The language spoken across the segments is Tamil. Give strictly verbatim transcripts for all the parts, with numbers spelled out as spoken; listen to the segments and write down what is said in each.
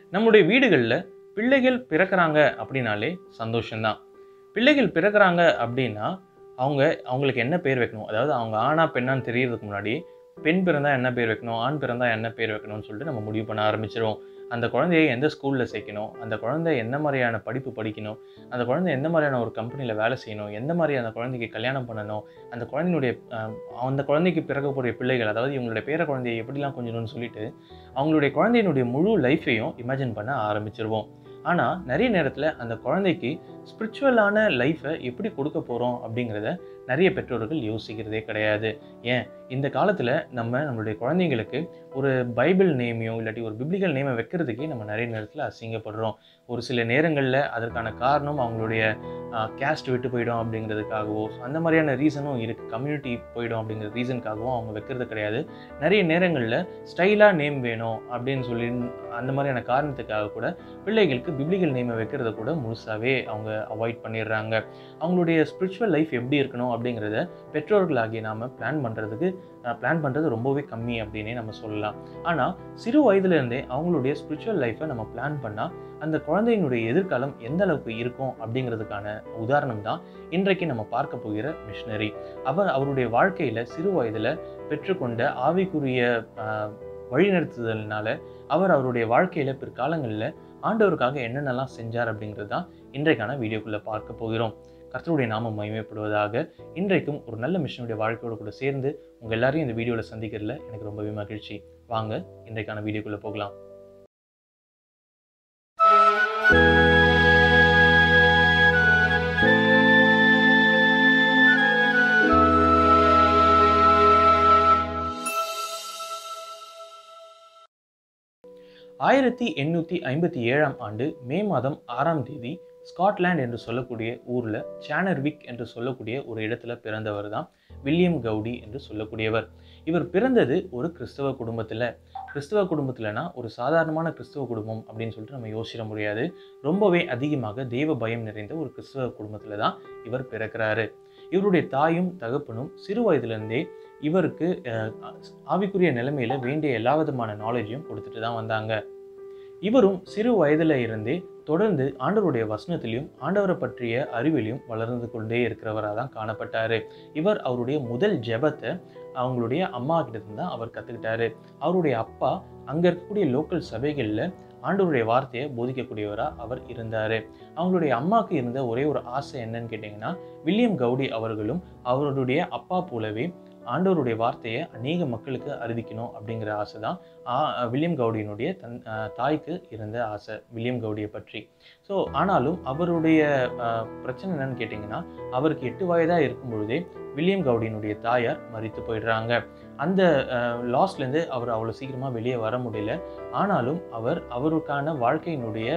நம்முடைய வீடுகளில் பிள்ளைகள் பிறக்கிறாங்க அப்படின்னாலே சந்தோஷம்தான். பிள்ளைகள் பிறக்கிறாங்க அப்படின்னா அவங்க அவங்களுக்கு என்ன பேர் வைக்கணும், அதாவது அவங்க ஆணா பெண்ணான்னு தெரியறதுக்கு முன்னாடி பெண் பிறந்தா என்ன பேர் வைக்கணும், ஆண் பிறந்தா என்ன பேர் வைக்கணும்னு சொல்லிட்டு நம்ம முடிவு பண்ண ஆரம்பிச்சிருவோம். அந்த குழந்தையை எந்த ஸ்கூலில் சேர்க்கணும், அந்த குழந்தை என்ன மாதிரியான படிப்பு படிக்கணும், அந்த குழந்தை எந்த மாதிரியான ஒரு கம்பெனியில் வேலை செய்யணும், எந்த மாதிரி அந்த குழந்தைக்கு கல்யாணம் பண்ணணும், அந்த குழந்தையினுடைய அந்த குழந்தைக்கு பிறக்கக்கூடிய பிள்ளைகள், அதாவது இவங்களுடைய பேர குழந்தையை எப்படிலாம் கொஞ்சணும்னு சொல்லிட்டு அவங்களுடைய குழந்தையினுடைய முழு லைஃப்பையும் இமேஜின் பண்ண ஆரம்பிச்சிருவோம். ஆனால் நிறைய நேரத்தில் அந்த குழந்தைக்கு ஸ்பிரிச்சுவலான லைஃப்பை எப்படி கொடுக்க போகிறோம் அப்படிங்கிறத நிறைய பெற்றோர்கள் யோசிக்கிறதே கிடையாது. ஏன் இந்த காலத்தில் நம்ம நம்மளுடைய குழந்தைங்களுக்கு ஒரு பைபிள் நேமையோ இல்லாட்டி ஒரு பிப்ளிக்கல் நேமை வைக்கிறதுக்கே நம்ம நிறைய நேரத்தில் அசிங்கப்படுறோம். ஒரு சில நேரங்களில் அதற்கான காரணம் அவங்களுடைய கேஸ்ட் விட்டு போயிடும் அப்படிங்கிறதுக்காகவோ அந்த மாதிரியான ரீசனும் இருக்குது. கம்யூனிட்டி போயிடும் அப்படிங்கிற ரீசனுக்காகவும் அவங்க வைக்கிறது கிடையாது. நிறைய நேரங்களில் ஸ்டைலாக நேம் வேணும் அப்படின்னு சொல்லி அந்த மாதிரியான காரணத்துக்காக கூட பிள்ளைகளுக்கு பிப்ளிக்கல் நேமை வைக்கிறத கூட முழுசாகவே அவங்க அவாய்ட் பண்ணிடுறாங்க. அவங்களுடைய ஸ்பிரிச்சுவல் லைஃப் எப்படி இருக்கணும் அப்படிங்கிறத பெற்றோர்களாகிய நாம் பிளான் பண்ணுறதுக்கு பிளான் பண்ணுறது ரொம்பவே கம்மி அப்படின்னே நம்ம சொல்லலாம். ஆனால் சிறு வயதுலேருந்தே அவங்களுடைய ஸ்பிரிச்சுவல் லைஃப்பை நம்ம பிளான் பண்ணால் அந்த குழந்தையினுடைய எதிர்காலம் எந்த அளவுக்கு இருக்கும் அப்படிங்கிறதுக்கான உதாரணம் தான் இன்றைக்கு நம்ம பார்க்க போகிற மிஷனரி. அவர் அவருடைய வாழ்க்கையில் சிறு வயதில் பெற்றுக்கொண்ட ஆவிக்குரிய வழிநடத்துதல்னால அவர் அவருடைய வாழ்க்கையில் பிற்காலங்களில் ஆண்டவருக்காக என்னென்னலாம் செஞ்சார் அப்படிங்கிறது தான் இன்றைக்கான வீடியோக்குள்ளே பார்க்க போகிறோம். கர்த்தருடைய நாமம் மகிமைப்படுவதாக. இன்றைக்கும் ஒரு நல்ல மிஷனுடைய வாழ்க்கையோடு கூட சேர்ந்து உங்கள் எல்லாரையும் இந்த வீடியோவில் சந்திக்கிறதுல எனக்கு ரொம்பவே மகிழ்ச்சி. வாங்க இன்றைக்கான வீடியோக்குள்ளே போகலாம். ஆயிரத்தி எண்ணூற்றி ஐம்பத்தி ஏழாம் ஆண்டு மே மாதம் ஆறாம் தேதி ஸ்காட்லாந்து என்று சொல்லக்கூடிய ஊரில் சானர்விக் என்று சொல்லக்கூடிய ஒரு இடத்துல பிறந்தவர் தான் வில்லியம் கவுடி என்று சொல்லக்கூடியவர். இவர் பிறந்தது ஒரு கிறிஸ்தவ குடும்பத்தில். கிறிஸ்தவ குடும்பத்தில்னா ஒரு சாதாரணமான கிறிஸ்தவ குடும்பம் அப்படின்னு சொல்லிட்டு நம்ம யோசிக்க முடியாது. ரொம்பவே அதிகமாக தெய்வ பயம் நிறைந்த ஒரு கிறிஸ்தவ குடும்பத்தில் தான் இவர் பிறக்கிறாரு. இவருடைய தாயும் தகப்பனும் சிறு வயதுலேருந்தே இவருக்கு ஆவிக்குரிய நிலைமையில வேண்டிய எல்லா விதமான நாலேஜையும் கொடுத்துட்டு தான் வந்தாங்க. இவரும் சிறு வயதுல இருந்தே தொடர்ந்து ஆண்டவருடைய வசனத்திலையும் ஆண்டவரை பற்றிய அறிவிலையும் வளர்ந்து கொண்டே இருக்கிறவராக தான் காணப்பட்டாரு. இவர் அவருடைய முதல் ஜெபத்தை அவங்களுடைய அம்மா கிட்ட இருந்து தான் அவர் கற்றுக்கிட்டாரு. அவருடைய அப்பா அங்கே இருக்கக்கூடிய லோக்கல் சபைகளில் ஆண்டவருடைய வார்த்தையை போதிக்கக்கூடியவராக அவர் இருந்தார். அவங்களுடைய அம்மாவுக்கு இருந்த ஒரே ஒரு ஆசை என்னன்னு கேட்டிங்கன்னா, வில்லியம் கவுடி அவர்களும் அவருடைய அப்பா போலவே ஆண்டவருடைய வார்த்தையை அநேக மக்களுக்கு அறிவிக்கணும் அப்படிங்கிற ஆசை தான் வில்லியம் கவுடியினுடைய தன் தாய்க்கு இருந்த ஆசை வில்லியம் கவுடியை பற்றி. ஸோ ஆனாலும் அவருடைய பிரச்சனை என்னன்னு கேட்டிங்கன்னா, அவருக்கு எட்டு வயதாக இருக்கும் பொழுதே வில்லியம் கவுடியினுடைய தாயார் மரித்து போயிடுறாங்க. அந்த லாஸ்லேருந்து அவர் அவ்வளோ சீக்கிரமாக வெளியே வர முடியல. ஆனாலும் அவர் அவருக்கான வாழ்க்கையினுடைய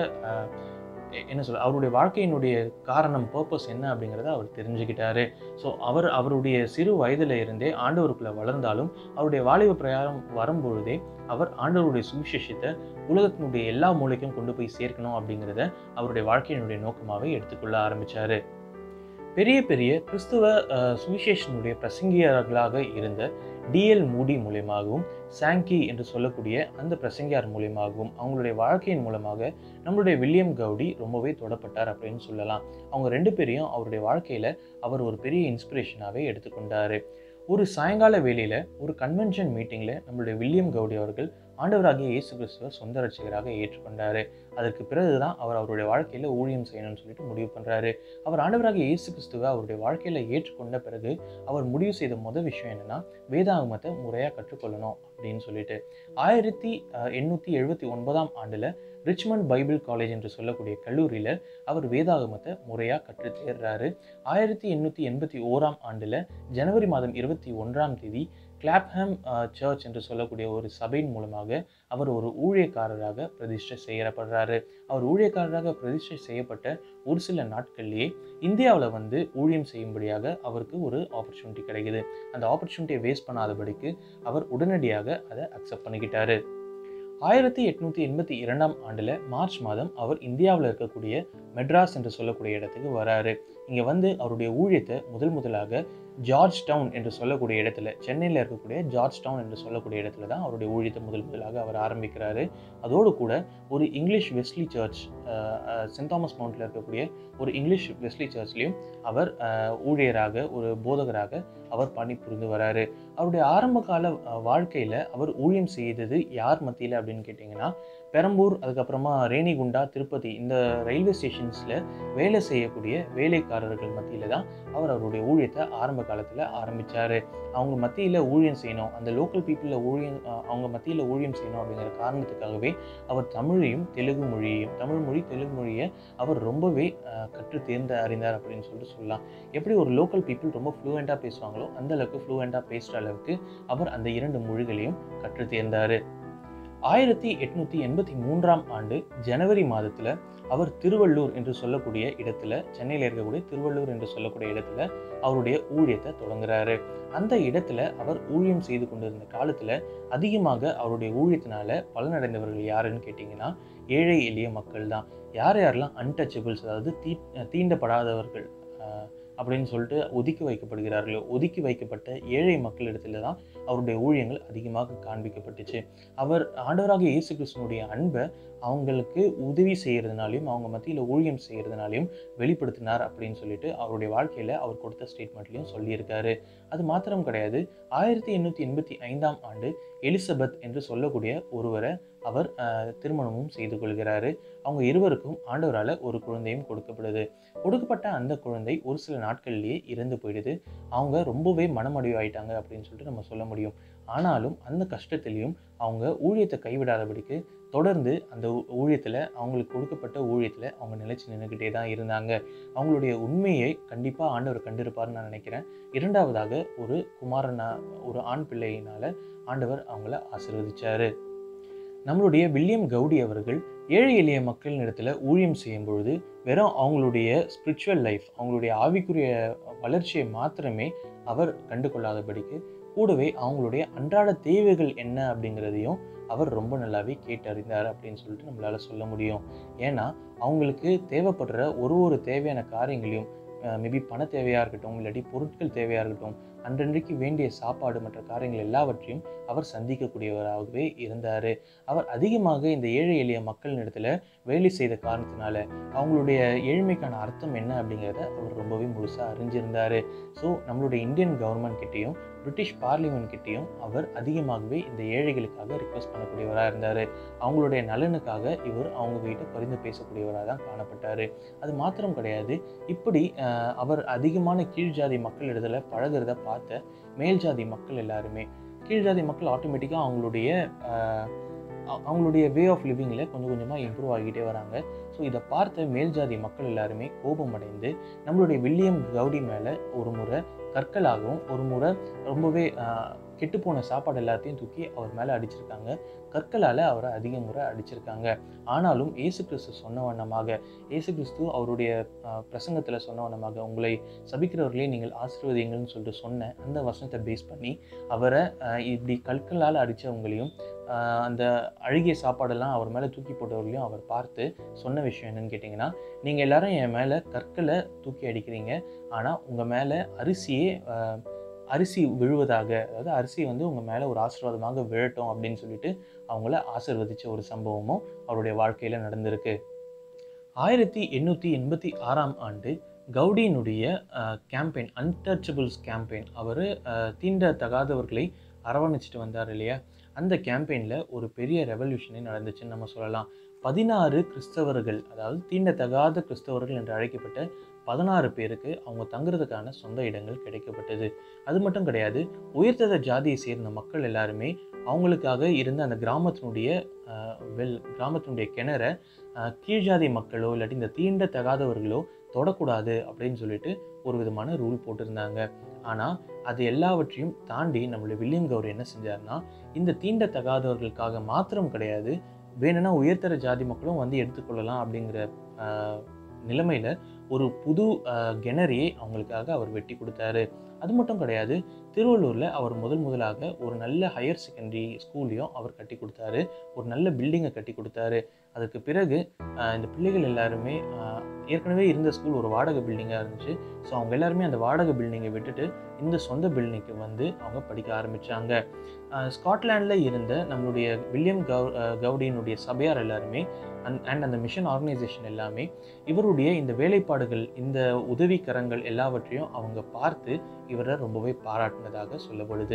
என்ன சொல்ல அவருடைய வாழ்க்கையினுடைய காரணம் பர்பஸ் என்ன அப்படிங்கிறத அவர் தெரிஞ்சுக்கிட்டாரு. ஸோ அவர் அவருடைய சிறு வயதில் இருந்தே ஆண்டவருக்குள்ளே வளர்ந்தாலும் அவருடைய வாலிப பிரயாணம் வரும்பொழுதே அவர் ஆண்டவருடைய சுவிசேஷத்தை உலகத்தினுடைய எல்லா மூலைக்கும் கொண்டு போய் சேர்க்கணும் அப்படிங்கிறத அவருடைய வாழ்க்கையினுடைய நோக்கமாகவே எடுத்துக்கொள்ள ஆரம்பித்தார். பெரிய பெரிய கிறிஸ்துவ சுவிசேஷனுடைய பிரசங்கியர்களாக இருந்த டிஎல் மூடி மூலியமாகவும் சாங்கி என்று சொல்லக்கூடிய அந்த பிரசங்கியார் மூலியமாகவும் அவங்களுடைய வாழ்க்கையின் மூலமாக நம்மளுடைய வில்லியம் கவுடி ரொம்பவே தொடப்பட்டார் அப்படின்னு சொல்லலாம். அவங்க ரெண்டு பேரையும் அவருடைய வாழ்க்கையில் அவர் ஒரு பெரிய இன்ஸ்பிரேஷனாகவே எடுத்துக்கொண்டார். ஒரு சாயங்கால வேளையில் ஒரு கன்வென்ஷன் மீட்டிங்கில் நம்மளுடைய வில்லியம் கவுடி அவர்கள் ஆண்டவராகிய இயேசு கிறிஸ்துவை சொந்த ரட்சகராக ஏற்றுக்கொண்டார். அதற்கு பிறகு தான் அவர் அவருடைய வாழ்க்கையில் ஊழியம் செய்யணும்னு சொல்லிட்டு முடிவு பண்ணுறாரு. அவர் ஆண்டவராகிய இயேசு கிறிஸ்துவை அவருடைய வாழ்க்கையில் ஏற்றுக்கொண்ட பிறகு அவர் முடிவு செய்த முதல் விஷயம் என்னென்னா, வேதாகமத்தை முறையாக கற்றுக்கொள்ளணும் அப்படின்னு சொல்லிட்டு ஆயிரத்தி எண்ணூற்றி எழுபத்தி ஒன்பதாம் ஆண்டில் ரிச்மண்ட் பைபிள் காலேஜ் என்று சொல்லக்கூடிய கல்லூரியில் அவர் வேதாகமத்தை முறையாக கற்று தேர்றாரு. ஆயிரத்தி எண்ணூற்றி எண்பத்தி ஓராம் ஆண்டில் ஜனவரி மாதம் இருபத்தி ஒன்றாம் தேதி கிளாப்ஹாம் சர்ச் என்று சொல்லக்கூடிய ஒரு சபையின் மூலமாக அவர் ஒரு ஊழியக்காரராக பிரதிஷ்டை செய்யப்படுறாரு. அவர் ஊழியக்காரராக பிரதிஷ்டை செய்யப்பட்ட ஒரு சில நாட்கள்லேயே இந்தியாவில் வந்து ஊழியம் செய்யும்படியாக அவருக்கு ஒரு ஆப்பர்ச்சுனிட்டி கிடைக்குது. அந்த ஆப்பர்ச்சுனிட்டியை வேஸ்ட் பண்ணாதபடிக்கு அவர் உடனடியாக அதை அக்செப்ட் பண்ணிக்கிட்டாரு. ஆயிரத்தி எட்நூற்றி எண்பத்தி இரண்டாம் ஆண்டில் மார்ச் மாதம் அவர் இந்தியாவில் இருக்கக்கூடிய மெட்ராஸ் என்று சொல்லக்கூடிய இடத்துக்கு வராரு. இங்கே வந்து அவருடைய ஊழியத்தை முதல் முதலாக ஜார்ஜ் டவுன் என்று சொல்லக்கூடிய இடத்துல, சென்னையில் இருக்கக்கூடிய ஜார்ஜ் டவுன் என்று சொல்லக்கூடிய இடத்துல தான் அவருடைய ஊழியத்தை முதல் முதலாக அவர் ஆரம்பிக்கிறாரு. அதோடு கூட ஒரு English Wesley church, saint Thomas மவுண்ட்டில் இருக்கக்கூடிய ஒரு இங்கிலீஷ் வெஸ்லி சர்ச்லேயும் அவர் ஊழியராக, ஒரு போதகராக அவர் பணிபுரிந்து வராரு. அவருடைய ஆரம்ப கால வாழ்க்கையில் அவர் ஊழியம் செய்தது யார் மத்தியில் அப்படின்னு கேட்டிங்கன்னா, பெரம்பூர், அதுக்கப்புறமா ரேணிகுண்டா, திருப்பதி இந்த ரயில்வே ஸ்டேஷன்ஸில் வேலை செய்யக்கூடிய வேலைக்காரர்கள் மத்தியில் தான் அவர் அவருடைய ஊழியத்தை ஆரம்ப காலத்தில் ஆரம்பித்தார். அவங்க மத்தியில் ஊழியம் செய்யணும், அந்த லோக்கல் பீப்புளில் ஊழியம் அவங்க மத்தியில் ஊழியம் செய்யணும் அப்படிங்கிற காரணத்துக்காகவே அவர் தமிழையும் தெலுங்கு மொழியையும் தமிழ் மொழி தெலுங்கு மொழியை அவர் ரொம்பவே கற்று தேர்ந்து அறிந்தார் அப்படின்னு சொல்லிட்டு சொல்லலாம். எப்படி ஒரு லோக்கல் பீப்புள் ரொம்ப ஃப்ளூவெண்ட்டாக பேசுவாங்களோ அந்த அளவுக்கு ஃப்ளூவெண்ட்டாக பேசுகிற அளவுக்கு அவர் அந்த இரண்டு மொழிகளையும் கற்று தேர்ந்தார். ஆயிரத்தி எட்நூற்றி எண்பத்தி மூன்றாம் ஆண்டு ஜனவரி மாதத்தில் அவர் திருவள்ளூர் என்று சொல்லக்கூடிய இடத்துல, சென்னையில் இருக்கக்கூடிய திருவள்ளூர் என்று சொல்லக்கூடிய இடத்துல அவருடைய ஊழியத்தை தொடங்குறாரு. அந்த இடத்துல அவர் ஊழியம் செய்து கொண்டிருந்த காலத்தில் அதிகமாக அவருடைய ஊழியத்தினால பலனடைந்தவர்கள் யாருன்னு கேட்டிங்கன்னா, ஏழை எளிய மக்கள் தான். யார் யாரெல்லாம் அன்டச்சபிள்ஸ், அதாவது தீ தீண்டப்படாதவர்கள் அப்படின்னு சொல்லிட்டு ஒதுக்கி வைக்கப்படுகிறார்களோ, ஒதுக்கி வைக்கப்பட்ட ஏழை மக்களிடத்துல தான் அவருடைய ஊழியங்கள் அதிகமாக காண்பிக்கப்பட்டுச்சு. அவர் ஆண்டவராகிய இயேசு கிறிஸ்துவினுடைய அன்பை அவங்களுக்கு உதவி செய்கிறதுனாலையும் அவங்க மத்தியில் ஊழியம் செய்கிறதுனாலையும் வெளிப்படுத்தினார் அப்படின்னு சொல்லிட்டு அவருடைய வாழ்க்கையில் அவர் கொடுத்த ஸ்டேட்மெண்ட்லையும் சொல்லியிருக்காரு. அது மாத்திரம் கிடையாது, ஆயிரத்தி எண்ணூற்றி எண்பத்தி ஐந்தாம் ஆண்டு எலிசபெத் என்று சொல்லக்கூடிய ஒருவரை அவர் திருமணமும் செய்து கொள்கிறாரு. அவங்க இருவருக்கும் ஆண்டவரால் ஒரு குழந்தையும் கொடுக்கப்படுது. கொடுக்கப்பட்ட அந்த குழந்தை ஒரு சில நாட்கள்லேயே இறந்து போயிடுது. அவங்க ரொம்பவே மனமடிவாயிட்டாங்க அப்படின்னு சொல்லிட்டு நம்ம சொல்ல முடியும். ஆனாலும் அந்த கஷ்டத்திலையும் அவங்க ஊழியத்தை கைவிடாதபடிக்கு தொடர்ந்து அந்த ஊழியத்தில், அவங்களுக்கு கொடுக்கப்பட்ட ஊழியத்தில் அவங்க நிலைச்சு நின்றுக்கிட்டே தான் இருந்தாங்க. அவங்களுடைய உண்மையை கண்டிப்பாக ஆண்டவர் கண்டிருப்பார்னு நான் நினைக்கிறேன். இரண்டாவதாக ஒரு குமாரனா, ஒரு ஆண் பிள்ளையினால் ஆண்டவர் அவங்கள ஆசீர்வதிச்சார். நம்மளுடைய வில்லியம் கவுடி அவர்கள் ஏழை எளிய மக்கள் இடத்துல ஊழியம் செய்யும் பொழுது வெறும் அவங்களுடைய ஸ்பிரிச்சுவல் லைஃப், அவங்களுடைய ஆவிக்குரிய வளர்ச்சியை மாத்திரமே அவர் கண்டு கொள்ளாதபடிக்கு கூடவே அவங்களுடைய அன்றாட தேவைகள் என்ன அப்படிங்கிறதையும் அவர் ரொம்ப நல்லாவே கேட்டறிந்தார் அப்படின்னு சொல்லிட்டு நம்மளால சொல்ல முடியும். ஏன்னா அவங்களுக்கு தேவைப்படுற ஒரு ஒரு தேவையான காரியங்களையும், மேபி பண தேவையாக இருக்கட்டும், இல்லாட்டி பொருட்கள் தேவையாக இருக்கட்டும், அன்றன்றைக்கு வேண்டிய சாப்பாடு மற்ற காரியங்கள் எல்லாவற்றையும் அவர் சந்திக்கக்கூடியவராகவே இருந்தார். அவர் அதிகமாக இந்த ஏழை எளிய மக்கள் இடத்துல வேலை செய்த காரணத்தினால அவங்களுடைய ஏழ்மைக்கான அர்த்தம் என்ன அப்படிங்கிறத அவர் ரொம்பவே முழுசாக அறிஞ்சிருந்தார். ஸோ நம்மளுடைய இந்தியன் கவர்மெண்ட் கிட்டேயும் பிரிட்டிஷ் பார்லிமெண்ட் கிட்டேயும் அவர் அதிகமாகவே இந்த ஏழைகளுக்காக ரிக்வெஸ்ட் பண்ணக்கூடியவராக இருந்தார். அவங்களுடைய நலனுக்காக இவர் அவங்க கிட்ட பரிந்து பேசக்கூடியவராக தான் காணப்பட்டார். அது மாத்திரம் கிடையாது, இப்படி அவர் அதிகமான கீழ் ஜாதி மக்கள் இடத்துல பழகிறத பார்த்த மேல் ஜாதி மக்கள் எல்லாருமே, கீழ் ஜாதி மக்கள் ஆட்டோமேட்டிக்காக அவங்களுடைய அவங்களுடைய வே ஆஃப் லிவிங்கில் கொஞ்சம் கொஞ்சமாக இம்ப்ரூவ் ஆகிட்டே வராங்க. ஸோ இதை பார்த்த மேல் ஜாதி மக்கள் எல்லாருமே கோபம் அடைந்து நம்மளுடைய வில்லியம் கவுடி மேலே ஒரு முறை கற்களாகவும், ஒரு முறை ரொம்பவே கெட்டுப்போன சாப்பாடு எல்லாத்தையும் தூக்கி அவர் மேலே அடிச்சிருக்காங்க. கற்களால் அவரை அதிக முறை அடிச்சிருக்காங்க. ஆனாலும் இயேசு கிறிஸ்து சொன்ன வண்ணமாக, இயேசு கிறிஸ்து அவருடைய பிரசங்கத்தில் சொன்ன வண்ணமாக, உங்களை சபிக்கிறவர்களே நீங்கள் ஆசீர்வதிங்கள்னு சொல்லிட்டு சொன்ன அந்த வசனத்தை பேஸ் பண்ணி அவரை இப்படி கற்களால் அடித்தவங்களையும் அந்த அழுகிய சாப்பாடெல்லாம் அவர் மேலே தூக்கி போட்டவர்களையும் அவர் பார்த்து சொன்ன விஷயம் என்னன்னு கேட்டிங்கன்னா, நீங்கள் எல்லாரும் என் மேலே கற்களை தூக்கி அடிக்கிறீங்க, ஆனால் உங்கள் மேலே அரிசியே அரிசி விழுவதாக, அதாவது அரிசி வந்து உங்கள் மேலே ஒரு ஆசீர்வாதமாக விழட்டும் அப்படின்னு சொல்லிட்டு அவங்கள ஆசீர்வதித்த ஒரு சம்பவமும் அவருடைய வாழ்க்கையில் நடந்திருக்கு. ஆயிரத்தி எண்ணூற்றி எண்பத்தி ஆறாம் ஆண்டு கவுடியினுடைய கேம்பெயின், அன்டச்சபிள்ஸ் கேம்பெயின், அவர் தீண்ட தகாதவர்களை அரவணைச்சிட்டு வந்தார் இல்லையா, அந்த கேம்பெயினில் ஒரு பெரிய ரெவல்யூஷனே நடந்துச்சுன்னு நம்ம சொல்லலாம். பதினாறு கிறிஸ்தவர்கள், அதாவது தீண்டத்தகாத கிறிஸ்தவர்கள் என்று அழைக்கப்பட்ட பதினாறு பேருக்கு அவங்க தங்குறதுக்கான சொந்த இடங்கள் கிடைக்கப்பட்டது. அது மட்டும் கிடையாது, உயர்தர ஜாதியை சேர்ந்த மக்கள் எல்லாருமே அவங்களுக்காக இருந்த அந்த கிராமத்தினுடைய வெல் கிராமத்தினுடைய கிணற கீழ்ஜாதி மக்களோ இல்லாட்டி இந்த தீண்ட தகாதவர்களோ தொடக்கூடாது அப்படின்னு சொல்லிட்டு ஒரு விதமான ரூல் போட்டிருந்தாங்க. ஆனால் அது எல்லாவற்றையும் தாண்டி நம்மளுடைய வில்லியம் கவுடி என்ன செஞ்சார்னா, இந்த தீண்ட தகாதவர்களுக்காக மாத்திரம் கிடையாது, வேணும்னா உயர்தர ஜாதி மக்களும் வந்து எடுத்துக்கொள்ளலாம் அப்படிங்கிற நிலைமையில் ஒரு புது கிணறியை அவங்களுக்காக அவர் வெட்டி கொடுத்தாரு. அது மட்டும் கிடையாது, திருவள்ளூரில் அவர் முதல் முதலாக ஒரு நல்ல ஹையர் செகண்டரி ஸ்கூல்லையும் அவர் கட்டி கொடுத்தாரு, ஒரு நல்ல பில்டிங்கை கட்டி கொடுத்தாரு. அதுக்கு பிறகு அஹ், இந்த பிள்ளைகள் எல்லாருமே அஹ், ஏற்கனவே இருந்த ஸ்கூல் ஒரு வாடகை பில்டிங்காக இருந்துச்சு. ஸோ அவங்க எல்லாருமே அந்த வாடகை பில்டிங்கை விட்டுட்டு இந்த சொந்த பில்டிங்க்கு வந்து அவங்க படிக்க ஆரம்பித்தாங்க. ஸ்காட்லாண்டில் இருந்த நம்மளுடைய வில்லியம் கவு அஹ், கவுடியினுடைய சபையார் எல்லாருமே அண்ட் அண்ட் அந்த மிஷன் ஆர்கனைசேஷன் எல்லாமே இவருடைய இந்த வேலைப்பாடுகள், இந்த உதவிக்கரங்கள் எல்லாவற்றையும் அவங்க பார்த்து இவரை ரொம்பவே பாராட்டினதாக சொல்லப்படுது.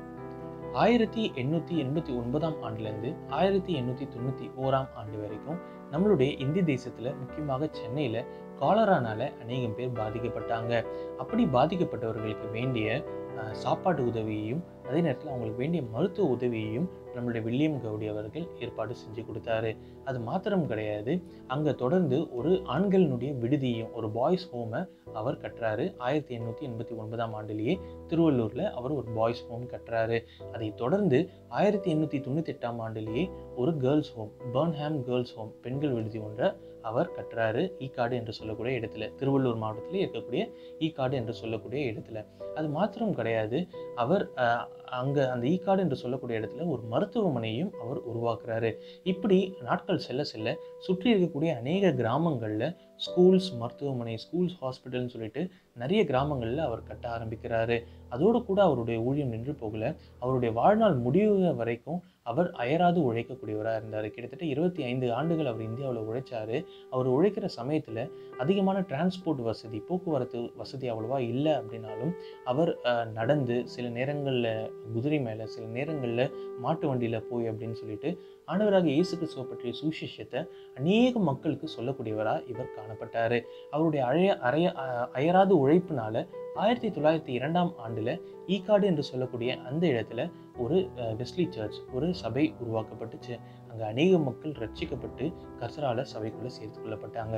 ஆயிரத்தி எண்ணூற்றி எண்பத்தி ஒன்பதாம் ஆண்டுலேருந்து ஆயிரத்தி எண்ணூற்றி தொண்ணூற்றி ஓராம் ஆண்டு வரைக்கும் நம்மளுடைய இந்திய தேசத்தில், முக்கியமாக சென்னையில் காலரானால அநேகம் பேர் பாதிக்கப்பட்டாங்க. அப்படி பாதிக்கப்பட்டவர்களுக்கு வேண்டிய அஹ், சாப்பாட்டு உதவியையும் அதே நேரத்தில் அவங்களுக்கு வேண்டிய மருத்துவ உதவியையும் நம்மளுடைய வில்லியம் கவுடி அவர்கள் ஏற்பாடு செஞ்சு கொடுத்தாரு. அது மாத்திரம் கிடையாது, அங்கே தொடர்ந்து ஒரு ஆண்களினுடைய விடுதியையும், ஒரு பாய்ஸ் ஹோமை அவர் கட்டுறாரு. ஆயிரத்தி எண்ணூற்றி எண்பத்தி ஒன்பதாம் ஆண்டுலேயே திருவள்ளூரில் அவர் ஒரு பாய்ஸ் ஹோம் கட்டுறாரு. அதை தொடர்ந்து ஆயிரத்தி எண்ணூற்றி தொண்ணூற்றி எட்டாம் ஆண்டுலேயே ஒரு girls home, Burnham girls home, பெண்கள் விடுதி ஒன்றை அவர் கட்டுறாரு. ஈக்காடு என்று சொல்லக்கூடிய இடத்துல, திருவள்ளூர் மாவட்டத்தில் இருக்கக்கூடிய ஈக்காடு என்று சொல்லக்கூடிய இடத்துல. அது மாத்திரம் கிடையாது, அவர் அங்கே அந்த ஈக்காடு என்று சொல்லக்கூடிய இடத்துல ஒரு மருத்துவமனையும் அவர் உருவாக்குறாரு. இப்படி நாட்கள் செல்ல செல்ல சுற்றி இருக்கக்கூடிய அநேக கிராமங்களில் ஸ்கூல்ஸ், மருத்துவமனை, ஸ்கூல்ஸ், ஹாஸ்பிட்டல்னு சொல்லிட்டு நிறைய கிராமங்களில் அவர் கட்ட ஆரம்பிக்கிறாரு. அதோடு கூட அவருடைய ஊழியம் நின்று போகல. அவருடைய வாழ்நாள் முடிவு வரைக்கும் அவர் அயராது உழைக்கக்கூடியவராக இருந்தார். கிட்டத்தட்ட இருபத்தி ஐந்து ஆண்டுகள் அவர் இந்தியாவில் உழைச்சாரு. அவர் உழைக்கிற சமயத்தில் அதிகமான டிரான்ஸ்போர்ட் வசதி, போக்குவரத்து வசதி அவ்வளோவா இல்லை அப்படின்னாலும் அவர் நடந்து, சில நேரங்களில் குதிரை மேலே, சில நேரங்களில் மாட்டு வண்டியில் போய் அப்படின்னு சொல்லிட்டு ஆண்டவராக இயேசு கிறிஸ்துவை பற்றிய சுவிசேஷத்தை அநேக மக்களுக்கு சொல்லக்கூடியவராக இவர் காணப்பட்டார். அவருடைய அழைய அறைய அயராது உழைப்பினால ஆயிரத்தி தொள்ளாயிரத்தி இரண்டாம் ஆண்டில் ஈக்காடு என்று சொல்லக்கூடிய அந்த இடத்துல ஒரு வெஸ்லி சர்ச், ஒரு சபை உருவாக்கப்பட்டுச்சு. அங்கே அநேக மக்கள் ரட்சிக்கப்பட்டு கர்த்தரால சபைக்குள்ளே சேர்த்து கொள்ளப்பட்டாங்க.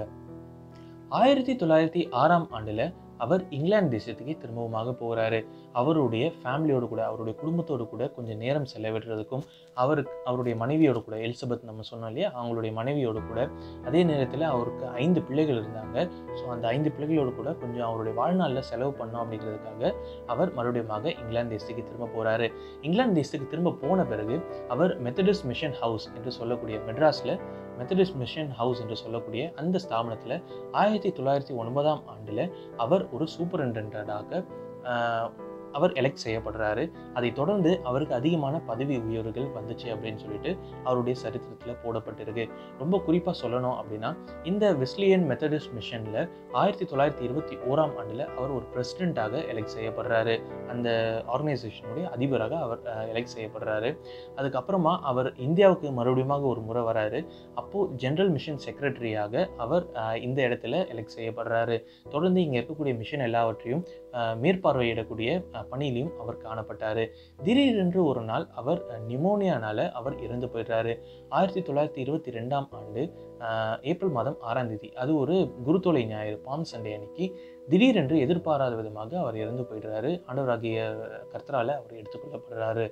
ஆயிரத்தி தொள்ளாயிரத்தி ஆறாம் ஆண்டில் அவர் இங்கிலாந்து தேசத்துக்கு திரும்பவுமாக போகிறாரு. அவருடைய ஃபேமிலியோடு கூட, அவருடைய குடும்பத்தோடு கூட கொஞ்சம் நேரம் செலவிடுறதுக்கும், அவருக்கு அவருடைய மனைவியோடு கூட, எலிசபெத் நம்ம சொன்னோம் இல்லையா, அவங்களுடைய மனைவியோடு கூட, அதே நேரத்தில் அவருக்கு ஐந்து பிள்ளைகள் இருந்தாங்க. ஸோ அந்த ஐந்து பிள்ளைகளோடு கூட கொஞ்சம் அவருடைய வாழ்நாளில் செலவு பண்ணோம் அப்படிங்கிறதுக்காக அவர் மறுபடியும் இங்கிலாந்து தேசத்துக்கு திரும்ப போகிறாரு. இங்கிலாந்து தேசத்துக்கு திரும்ப போன பிறகு அவர் மெத்தடிஸ்ட் மிஷன் ஹவுஸ் என்று சொல்லக்கூடிய, மெட்ராஸில் மெத்தடிஸ்ட் மிஷன் ஹவுஸ் என்று சொல்லக்கூடிய அந்த ஸ்தாபனத்தில் ஆயிரத்தி தொள்ளாயிரத்தி ஒன்பதாம் ஆண்டில் அவர் ஒரு சூப்பரிண்டென்டண்டாக அவர் எலெக்ட் செய்யப்படுறாரு. அதை தொடர்ந்து அவருக்கு அதிகமான பதவி உயர்வுகள் வந்துச்சு அப்படின்னு சொல்லிட்டு அவருடைய சரித்திரத்தில் போடப்பட்டிருக்கு. ரொம்ப குறிப்பாக சொல்லணும் அப்படின்னா, இந்த வெஸ்லியன் மெத்தடிஸ்ட் மிஷனில் ஆயிரத்தி தொள்ளாயிரத்தி இருபத்தி ஓராம் ஆண்டில் அவர் ஒரு பிரசிடெண்ட்டாக எலெக்ட் செய்யப்படுறாரு. அந்த ஆர்கனைசேஷனுடைய அதிபராக அவர் எலெக்ட் செய்யப்படுறாரு. அதுக்கப்புறமா அவர் இந்தியாவுக்கு மறுபடியும் ஒரு முறை வராரு. அப்போது ஜென்ரல் மிஷன் செக்ரட்டரியாக அவர் இந்த இடத்துல எலெக்ட் செய்யப்படுறாரு. தொடர்ந்து இங்கே இருக்கக்கூடிய மிஷன் எல்லாவற்றையும் மேற்பார்வையிடக்கூடிய பணியிலையும் அவர் காணப்பட்டார். திடீரென்று ஒரு நாள் அவர் நிமோனியானால அவர் இறந்து போயிடுறாரு. ஆயிரத்தி தொள்ளாயிரத்தி இருபத்தி ரெண்டாம் ஆண்டு ஏப்ரல் மாதம் ஆறாம் தேதி, அது ஒரு குருத்தோலை ஞாயிறு, பாம் சண்டே அன்னைக்கு திடீரென்று எதிர்பாராத விதமாக அவர் இறந்து போயிடுறாரு. ஆண்டவராகிய கர்த்தரால அவர் எடுத்துக்கொள்ளப்படுறாரு.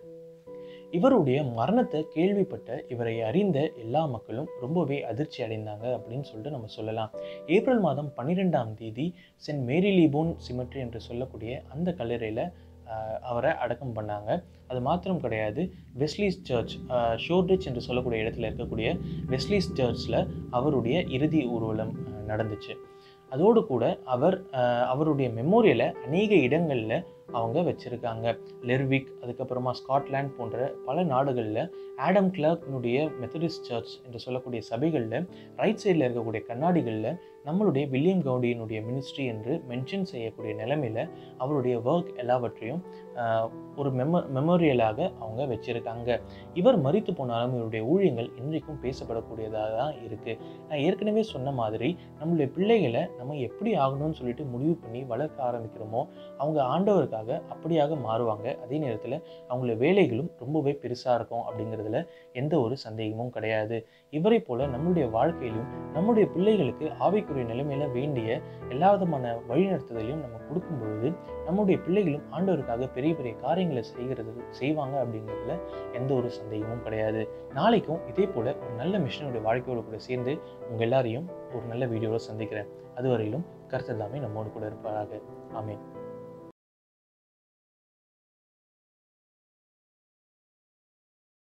இவருடைய மரணத்தை கேள்விப்பட்ட, இவரை அறிந்த எல்லா மக்களும் ரொம்பவே அதிர்ச்சி அடைந்தாங்க அப்படின்னு சொல்லிட்டு நம்ம சொல்லலாம். ஏப்ரல் மாதம் பன்னிரெண்டாம் தேதி சென்ட் மேரி லீபோன் சிமெட்ரி என்று சொல்லக்கூடிய அந்த கல்லறையில் அவரை அடக்கம் பண்ணாங்க. அது மாத்திரம் கிடையாது, வெஸ்லிஸ் சர்ச், ஷோர்ட்ரிச் என்று சொல்லக்கூடிய இடத்துல இருக்கக்கூடிய வெஸ்லிஸ் சர்ச்சில் அவருடைய இறுதி ஊர்வலம் நடந்துச்சு. அதோடு கூட அவர் அவருடைய மெமோரியலை அநேக இடங்களில் அவங்க வச்சுருக்காங்க. லெர்விக், அதுக்கப்புறமா ஸ்காட்லாண்ட் போன்ற பல நாடுகளில் ஆடம் கிளார்க்னுடைய மெத்தடிஸ்ட் சர்ச் என்று சொல்லக்கூடிய சபைகளில் ரைட் சைடில் இருக்கக்கூடிய கண்ணாடிகளில் நம்மளுடைய வில்லியம் கவுடியினுடைய மினிஸ்ட்ரி என்று மென்ஷன் செய்யக்கூடிய நிலைமையில் அவருடைய ஒர்க் எல்லாவற்றையும் ஒரு மெம மெமோரியலாக அவங்க வச்சுருக்காங்க. இவர் மரித்து போனாலும் இவருடைய ஊழியங்கள் இன்றைக்கும் பேசப்படக்கூடியதாக தான் இருக்குது. நான் ஏற்கனவே சொன்ன மாதிரி நம்மளுடைய பிள்ளைகளை நம்ம எப்படி ஆகணும்னு சொல்லிட்டு முடிவு பண்ணி வளர்க்க ஆரம்பிக்கிறோமோ அவங்க ஆண்டவருக்காக அப்படியாக மாறுவாங்க. அதே நேரத்தில் அவங்கள வேலைகளும் ரொம்பவே பெருசாக இருக்கும் அப்படிங்கிறதுல எந்த ஒரு சந்தேகமும் கிடையாது. இவரை போல நம்மளுடைய வாழ்க்கையிலும் நம்முடைய பிள்ளைகளுக்கு ஆவிக்குரிய நிலைமையில வேண்டிய எல்லா விதமான வழிநடத்துதலையும் நம்ம கொடுக்கும் பொழுது நம்முடைய பிள்ளைகளும் ஆண்டவருக்காக பெரிய பெரிய காரியங்களை செய்கிறது செய்வாங்க அப்படிங்கிறதுல எந்த ஒரு சந்தேகமும் கிடையாது. நாளைக்கும் இதே போல ஒரு நல்ல மிஷனுடைய வாழ்க்கையோடு கூட சேர்ந்து உங்க எல்லாரையும் ஒரு நல்ல வீடியோவில் சந்திக்கிறேன். அதுவரையிலும் கர்த்தர் தாமே நம்மோடு கூட இருப்பாராக. ஆமென்.